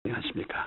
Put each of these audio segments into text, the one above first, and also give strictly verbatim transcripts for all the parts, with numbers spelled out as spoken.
안녕하십니까.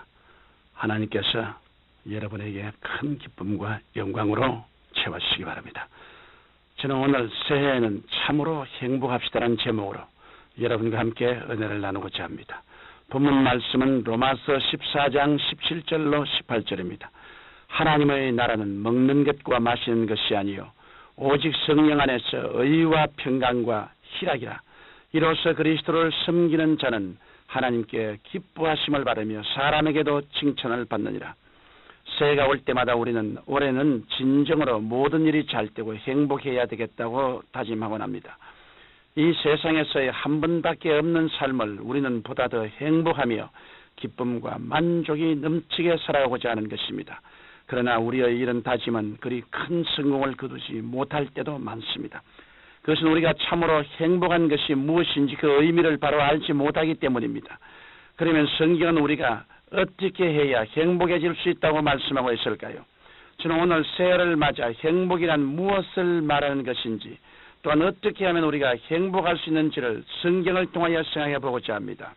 하나님께서 여러분에게 큰 기쁨과 영광으로 채워주시기 바랍니다. 저는 오늘 새해에는 참으로 행복합시다라는 제목으로 여러분과 함께 은혜를 나누고자 합니다. 본문 말씀은 로마서 십사 장 십칠 절로 십팔 절입니다. 하나님의 나라는 먹는 것과 마시는 것이 아니요 오직 성령 안에서 의와 평강과 희락이라. 이로써 그리스도를 섬기는 자는 하나님께 기뻐하심을 받으며 사람에게도 칭찬을 받느니라. 새해가 올 때마다 우리는 올해는 진정으로 모든 일이 잘 되고 행복해야 되겠다고 다짐하곤 합니다. 이 세상에서의 한 번밖에 없는 삶을 우리는 보다 더 행복하며 기쁨과 만족이 넘치게 살아가고자 하는 것입니다. 그러나 우리의 이런 다짐은 그리 큰 성공을 거두지 못할 때도 많습니다. 그것은 우리가 참으로 행복한 것이 무엇인지 그 의미를 바로 알지 못하기 때문입니다. 그러면 성경은 우리가 어떻게 해야 행복해질 수 있다고 말씀하고 있을까요? 저는 오늘 새해를 맞아 행복이란 무엇을 말하는 것인지, 또한 어떻게 하면 우리가 행복할 수 있는지를 성경을 통하여 생각해 보고자 합니다.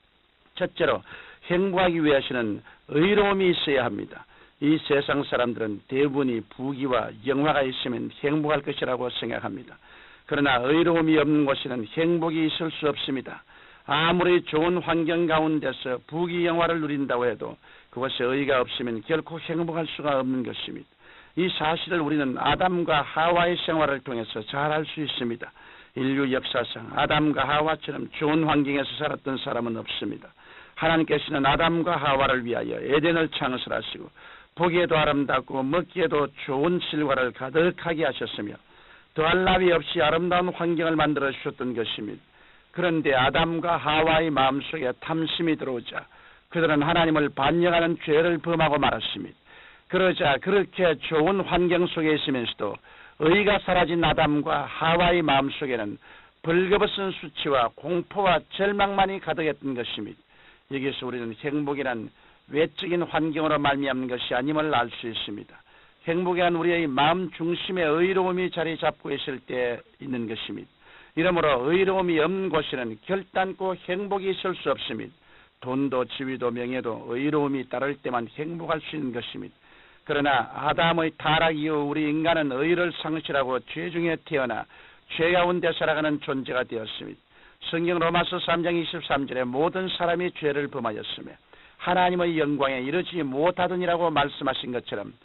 첫째로, 행복하기 위해서는 의로움이 있어야 합니다. 이 세상 사람들은 대부분이 부귀와 영화가 있으면 행복할 것이라고 생각합니다. 그러나 의로움이 없는 곳에는 행복이 있을 수 없습니다. 아무리 좋은 환경 가운데서 부귀 영화를 누린다고 해도 그것에 의가 없으면 결코 행복할 수가 없는 것입니다. 이 사실을 우리는 아담과 하와의 생활을 통해서 잘 알 수 있습니다. 인류 역사상 아담과 하와처럼 좋은 환경에서 살았던 사람은 없습니다. 하나님께서는 아담과 하와를 위하여 에덴을 창설하시고 보기에도 아름답고 먹기에도 좋은 실과를 가득하게 하셨으며 더할 나위 없이 아름다운 환경을 만들어 주셨던 것입니다. 그런데 아담과 하와의 마음속에 탐심이 들어오자 그들은 하나님을 반역하는 죄를 범하고 말았습니다. 그러자 그렇게 좋은 환경 속에 있으면서도 의가 사라진 아담과 하와의 마음속에는 벌거벗은 수치와 공포와 절망만이 가득했던 것입니다. 여기서 우리는 행복이란 외적인 환경으로 말미암는 것이 아님을 알 수 있습니다. 행복한 우리의 마음 중심에 의로움이 자리 잡고 있을 때 있는 것입니다. 이러므로 의로움이 없는 곳에는 결단코 행복이 있을 수 없습니다. 돈도 지위도 명예도 의로움이 따를 때만 행복할 수 있는 것입니다. 그러나 아담의 타락 이후 우리 인간은 의를 상실하고 죄 중에 태어나 죄 가운데 살아가는 존재가 되었습니다. 성경 로마서 삼 장 이십삼 절에 모든 사람이 죄를 범하였으며 하나님의 영광에 이르지 못하더니라고 말씀하신 것처럼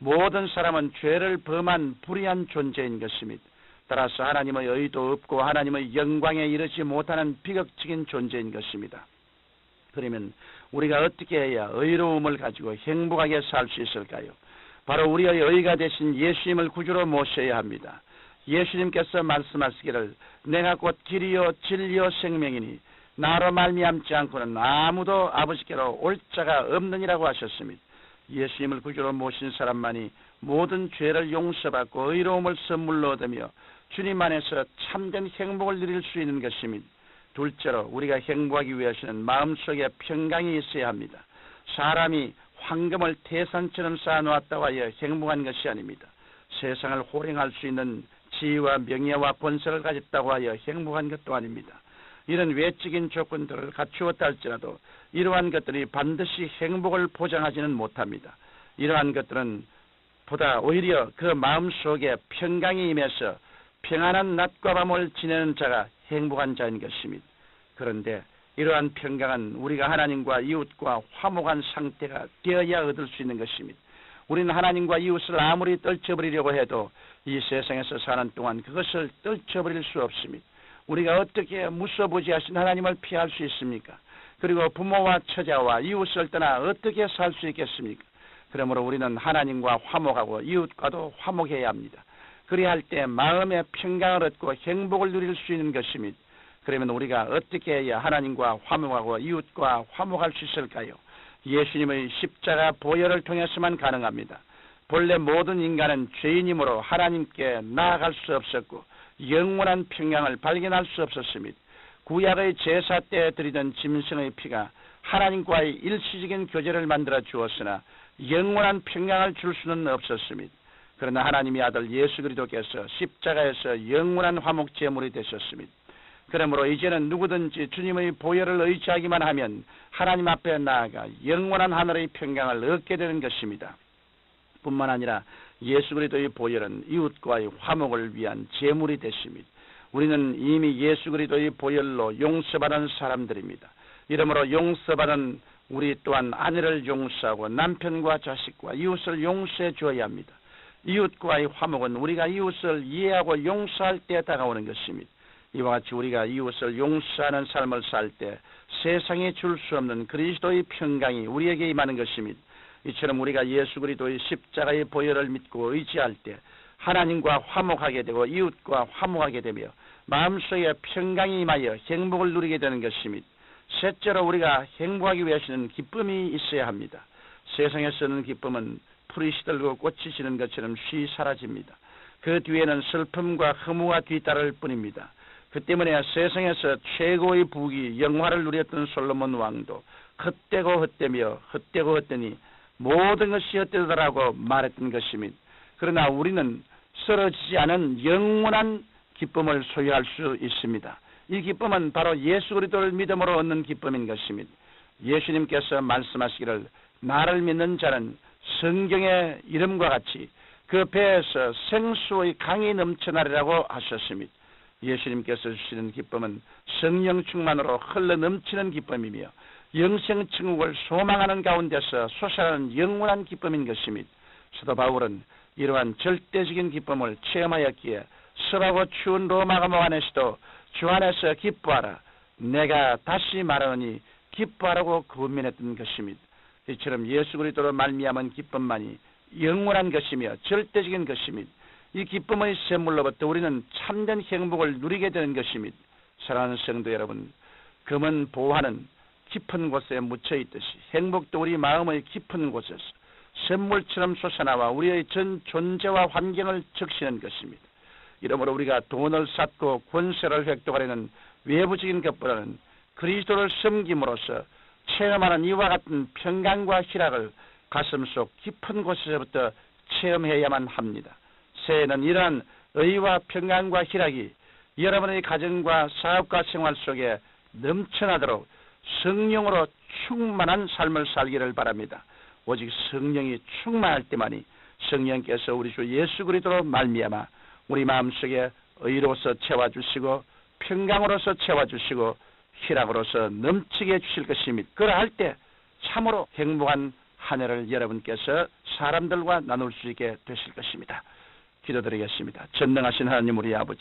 모든 사람은 죄를 범한 불의한 존재인 것입니다. 따라서 하나님의 의도 없고 하나님의 영광에 이르지 못하는 비극적인 존재인 것입니다. 그러면 우리가 어떻게 해야 의로움을 가지고 행복하게 살 수 있을까요? 바로 우리의 의가 되신 예수님을 구주로 모셔야 합니다. 예수님께서 말씀하시기를 내가 곧 길이요 진리요 생명이니 나로 말미암지 않고는 아무도 아버지께로 올 자가 없느니라고 하셨습니다. 예수님을 구주로 모신 사람만이 모든 죄를 용서받고 의로움을 선물로 얻으며 주님 안에서 참된 행복을 누릴 수 있는 것입니다. 둘째로 우리가 행복하기 위해서는 마음속에 평강이 있어야 합니다. 사람이 황금을 태산처럼 쌓아놓았다고 하여 행복한 것이 아닙니다. 세상을 호령할 수 있는 지위와 명예와 권세를 가졌다고 하여 행복한 것도 아닙니다. 이런 외적인 조건들을 갖추었다 할지라도 이러한 것들이 반드시 행복을 보장하지는 못합니다. 이러한 것들은 보다 오히려 그 마음속에 평강이 임해서 평안한 낮과 밤을 지내는 자가 행복한 자인 것입니다. 그런데 이러한 평강은 우리가 하나님과 이웃과 화목한 상태가 되어야 얻을 수 있는 것입니다. 우리는 하나님과 이웃을 아무리 떨쳐버리려고 해도 이 세상에서 사는 동안 그것을 떨쳐버릴 수 없습니다. 우리가 어떻게 무소부지하신 하나님을 피할 수 있습니까? 그리고 부모와 처자와 이웃을 떠나 어떻게 살 수 있겠습니까? 그러므로 우리는 하나님과 화목하고 이웃과도 화목해야 합니다. 그리할 때 마음의 평강을 얻고 행복을 누릴 수 있는 것입니다. 그러면 우리가 어떻게 해야 하나님과 화목하고 이웃과 화목할 수 있을까요? 예수님의 십자가 보혈을 통해서만 가능합니다. 본래 모든 인간은 죄인이므로 하나님께 나아갈 수 없었고 영원한 평강을 발견할 수 없었습니다. 구약의 제사 때 드리던 짐승의 피가 하나님과의 일시적인 교제를 만들어 주었으나 영원한 평강을 줄 수는 없었습니다. 그러나 하나님의 아들 예수 그리스도께서 십자가에서 영원한 화목 제물이 되셨습니다. 그러므로 이제는 누구든지 주님의 보혈을 의지하기만 하면 하나님 앞에 나아가 영원한 하늘의 평강을 얻게 되는 것입니다. 뿐만 아니라 예수 그리스도의 보혈은 이웃과의 화목을 위한 제물이 되십니다. 우리는 이미 예수 그리스도의 보혈로 용서받은 사람들입니다. 이러므로 용서받은 우리 또한 아내를 용서하고 남편과 자식과 이웃을 용서해 주어야 합니다. 이웃과의 화목은 우리가 이웃을 이해하고 용서할 때 다가오는 것입니다. 이와 같이 우리가 이웃을 용서하는 삶을 살 때 세상에 줄 수 없는 그리스도의 평강이 우리에게 임하는 것입니다. 이처럼 우리가 예수 그리스도의 십자가의 보혈을 믿고 의지할 때 하나님과 화목하게 되고 이웃과 화목하게 되며 마음속에 평강이 임하여 행복을 누리게 되는 것입니다. 셋째로 우리가 행복하기 위해서는 기쁨이 있어야 합니다. 세상에서는 기쁨은 풀이 시들고 꽃이 지는 것처럼 쉬 사라집니다. 그 뒤에는 슬픔과 허무가 뒤따를 뿐입니다. 그 때문에 세상에서 최고의 부귀 영화를 누렸던 솔로몬 왕도 헛되고 헛되며 헛되고 헛되니 모든 것이 헛되더라고 말했던 것입니다. 그러나 우리는 쓰러지지 않은 영원한 기쁨을 소유할 수 있습니다. 이 기쁨은 바로 예수 그리스도를 믿음으로 얻는 기쁨인 것입니다. 예수님께서 말씀하시기를 나를 믿는 자는 성경의 이름과 같이 그 배에서 생수의 강이 넘쳐나리라고 하셨습니다. 예수님께서 주시는 기쁨은 성령 충만으로 흘러 넘치는 기쁨이며 영생 천국을 소망하는 가운데서 솟아나는 영원한 기쁨인 것입니다. 사도 바울은 이러한 절대적인 기쁨을 체험하였기에 습하고 추운 로마 감옥 안에서도 주 안에서 기뻐하라 내가 다시 말하노니 기뻐하라고 권면했던 것입니다. 이처럼 예수 그리스도로 말미암은 기쁨만이 영원한 것이며 절대적인 것입니다. 이 기쁨의 샘물로부터 우리는 참된 행복을 누리게 되는 것입니다. 사랑하는 성도 여러분, 금은 보화는 깊은 곳에 묻혀 있듯이 행복도 우리 마음의 깊은 곳에서 샘물처럼 솟아나와 우리의 전 존재와 환경을 적시는 것입니다. 이러므로 우리가 돈을 쌓고 권세를 획득하려는 외부적인 것보다는 그리스도를 섬김으로써 체험하는 이와 같은 평강과 희락을 가슴속 깊은 곳에서부터 체험해야만 합니다. 새해는 이러한 의와 평강과 희락이 여러분의 가정과 사업과 생활 속에 넘쳐나도록 성령으로 충만한 삶을 살기를 바랍니다. 오직 성령이 충만할 때만이 성령께서 우리 주 예수 그리스도로 말미암아 우리 마음속에 의로서 채워주시고 평강으로서 채워주시고 희락으로서 넘치게 해주실 것입니다. 그러할 때 참으로 행복한 한 해를 여러분께서 사람들과 나눌 수 있게 되실 것입니다. 기도드리겠습니다. 전능하신 하나님 우리 아버지,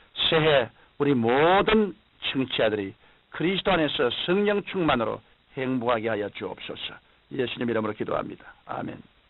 새해 우리 모든 청취자들이 그리스도 안에서 성령 충만으로 행복하게 하여 주옵소서. 예수님 이름으로 기도합니다. 아멘.